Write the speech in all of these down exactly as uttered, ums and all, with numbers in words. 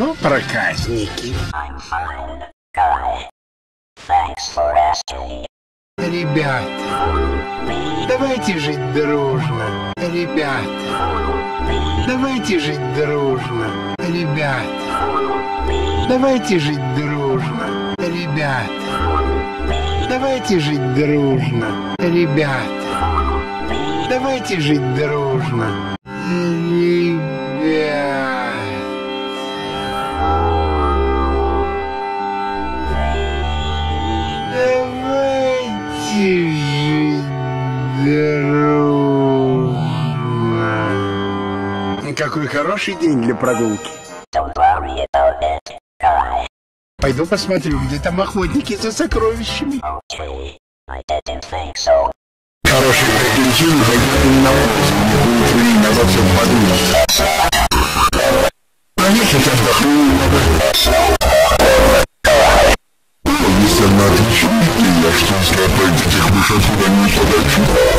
Ну, проказники. I'm fine, guy. Thanks for asking. Ребята, давайте жить дружно. Ребята, давайте жить дружно. Ребята, давайте жить дружно. Ребята, давайте жить дружно. Ребята, давайте жить дружно. Ребята. Какой хороший день для прогулки. Don't worry about it, guy. Пойду посмотрю, где там охотники за сокровищами. Okay, I didn't think so. Хороший приключение, заглянем на улицу, не будет времени, а все подумать. Конечно, отдохну. Если она отличает, я что, если опять этих мышей сюда не подачу?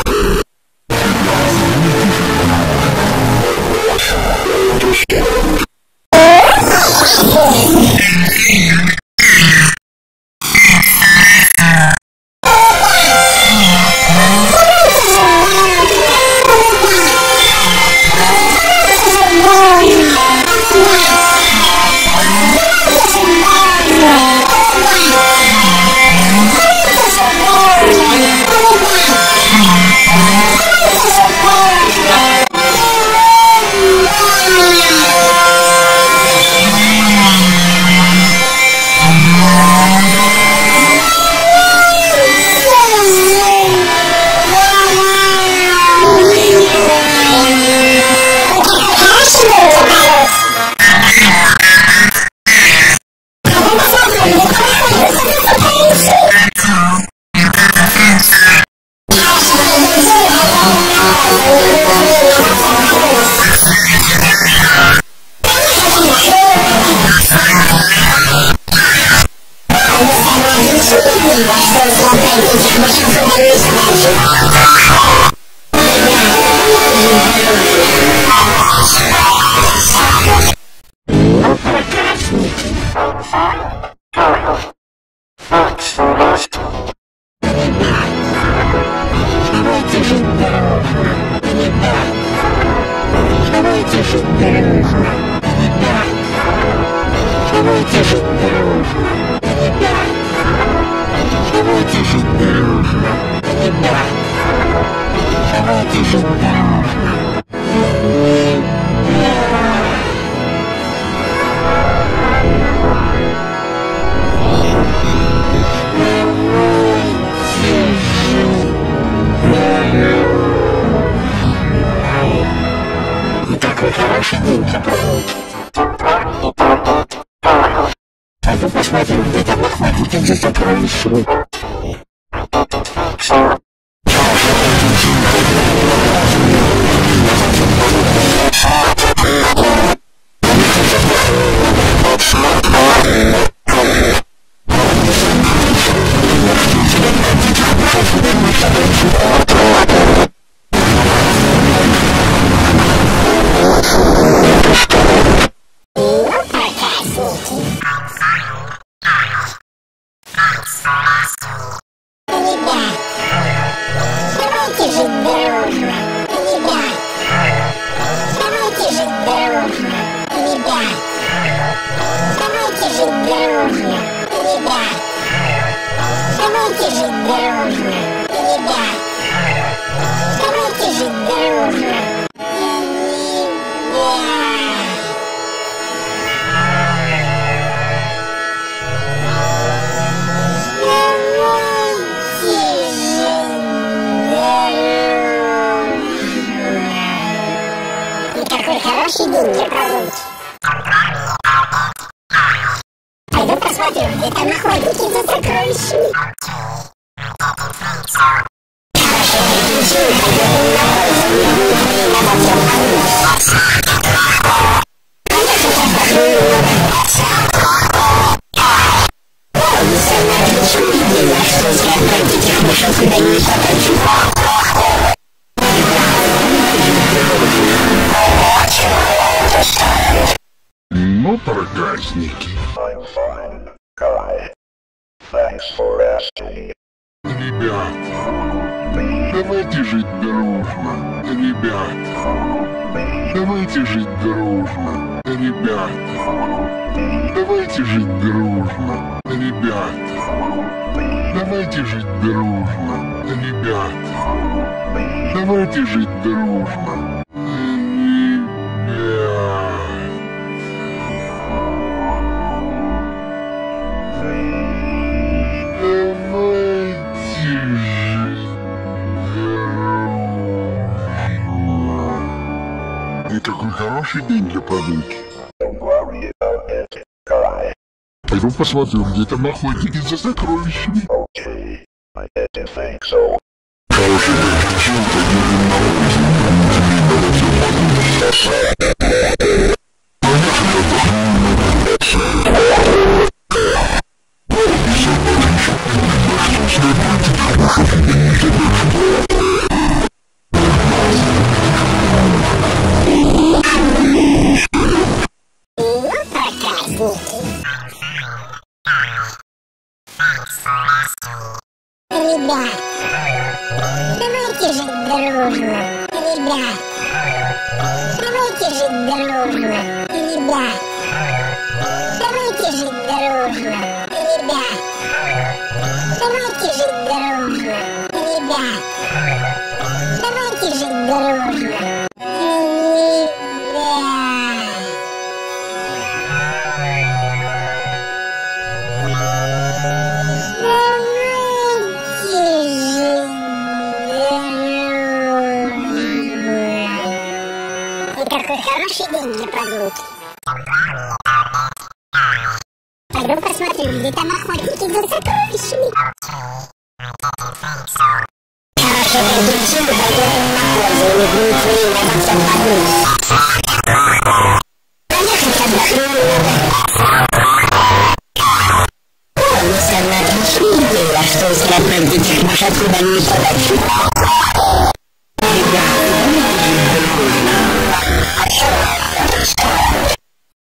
Пойду посмотрю, где там охотники за сокровищами. Хороший день для прогулки. Пойду посмотрю, где там охотники за сокровищами. Mm-hmm. Ну, проказники. I'm fine, guy. Thanks for asking. Ребят, давайте жить дружно. Ребят, давайте жить дружно. Ребят, давайте жить дружно. Ребят, давайте жить дружно. Ребят, давайте жить дружно. И такой хороший день для прогулки. Don't worry about it, guy. Пойду посмотрю, где там охотники за сокровищами. Okay, I didn't think so. Хороший день, зачем пойдем на улицу? Ребят, давайте жить дружно. Ребят, давайте жить дружно. Ребят, давайте жить дружно. Ребят, давайте жить дружно. Ребят, давайте жить дружно. Какой хороший день для прогулки. Пойду посмотрю, где там охотники за сокровищами. Хороший день, зачем пойдем на пользу, не будет время во всем подумать. Поехать отдохнем. Если она отличная идея, что взгляд на детей может куда-нибудь подальше.